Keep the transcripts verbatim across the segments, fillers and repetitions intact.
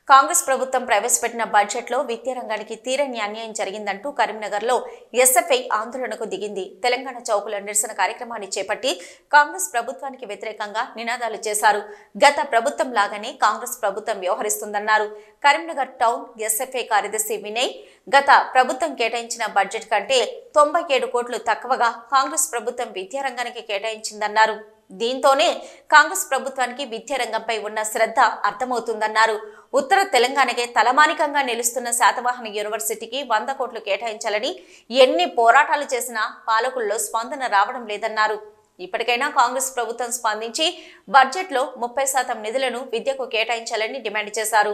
కాంగ్రెస్ ప్రభుత్వం ప్రవేశపెట్టిన బడ్జెట్లో విద్యా రంగానికి తీరని అన్యాయం జరిగిందంటూ కరీంనగర్లో ఎస్ఎఫ్ఐ ఆందోళనకు దిగింది. తెలంగాణ చౌకుల నిరసన కార్యక్రమాన్ని చేపట్టి కాంగ్రెస్ ప్రభుత్వానికి వ్యతిరేకంగా నినాదాలు చేశారు. గత ప్రభుత్వం లాగానే కాంగ్రెస్ ప్రభుత్వం వ్యవహరిస్తుందన్నారు. కరీంనగర్ టౌన్ ఎస్ఎఫ్ఐ కార్యదర్శి వినయ్, గత ప్రభుత్వం కేటాయించిన బడ్జెట్ కంటే తొంభై ఏడు కోట్లు తక్కువగా కాంగ్రెస్ ప్రభుత్వం విద్యా రంగానికి కేటాయించిందన్నారు. దీంతోనే కాంగ్రెస్ ప్రభుత్వానికి విద్యా రంగంపై ఉన్న శ్రద్ధ అర్థమవుతుందన్నారు. ఉత్తర తెలంగాణకే తలమానికంగా నిలుస్తున్న శాతవాహన యూనివర్సిటీకి వంద కోట్లు కేటాయించాలని ఎన్ని పోరాటాలు చేసినా పాలకుల్లో స్పందన రావడం లేదన్నారు. ఇప్పటికైనా కాంగ్రెస్ ప్రభుత్వం స్పందించి బడ్జెట్లో ముప్పై శాతం నిధులను విద్యకు కేటాయించాలని డిమాండ్ చేశారు.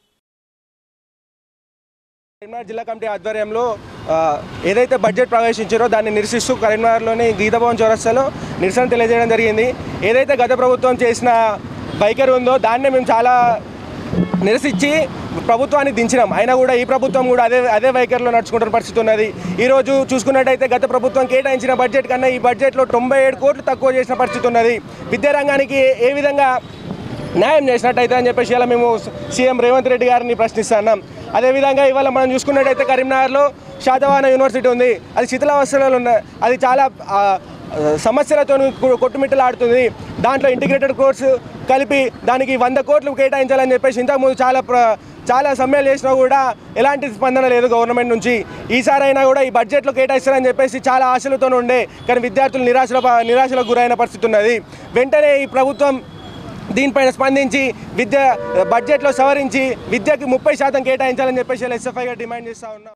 కరీంనగర్ జిల్లా కమిటీ ఆధ్వర్యంలో ఏదైతే బడ్జెట్ ప్రవేశించారో దాన్ని నిరసిస్తూ కరీంనగర్లోని గీతాభవన్ చౌరస్తాలో నిరసన తెలియజేయడం జరిగింది. ఏదైతే గత ప్రభుత్వం చేసిన వైఖరి ఉందో దాన్ని మేము చాలా నిరసించి ప్రభుత్వాన్ని దించినాం. అయినా కూడా ఈ ప్రభుత్వం కూడా అదే అదే వైఖరిలో నడుచుకుంటున్న పరిస్థితి ఉన్నది. ఈరోజు చూసుకున్నట్టయితే గత ప్రభుత్వం కేటాయించిన బడ్జెట్ కన్నా ఈ బడ్జెట్లో తొంభై ఏడు కోట్లు తక్కువ చేసిన పరిస్థితి ఉన్నది. విద్యారంగానికి ఏ విధంగా న్యాయం చేసినట్టయితే అని చెప్పేసి ఇలా మేము సీఎం రేవంత్ రెడ్డి గారిని ప్రశ్నిస్తున్నాం. అదేవిధంగా ఇవాళ మనం చూసుకున్నట్టయితే కరీంనగర్లో శాతవాహన యూనివర్సిటీ ఉంది. అది శిథిలావస్థలో ఉన్న అది చాలా సమస్యలతో కొట్టుమిట్టలాడుతుంది. దాంట్లో ఇంటిగ్రేటెడ్ కోర్సు కలిపి దానికి వంద కోట్లు కేటాయించాలని చెప్పేసి ఇంతకుముందు చాలా చాలా సమ్మెలు చేసినా కూడా ఎలాంటి స్పందన లేదు గవర్నమెంట్ నుంచి. ఈసారైనా కూడా ఈ బడ్జెట్లో కేటాయిస్తారని చెప్పేసి చాలా ఆశలతో ఉండే, కానీ విద్యార్థులు నిరాశల నిరాశలకు గురైన పరిస్థితి ఉన్నది. వెంటనే ఈ ప్రభుత్వం దీనిపైన స్పందించి విద్య బడ్జెట్లో సవరించి విద్యకి ముప్పై శాతం కేటాయించాలని చెప్పేసి ఎస్ఎఫ్ఐగా డిమాండ్ చేస్తూ ఉన్నాం.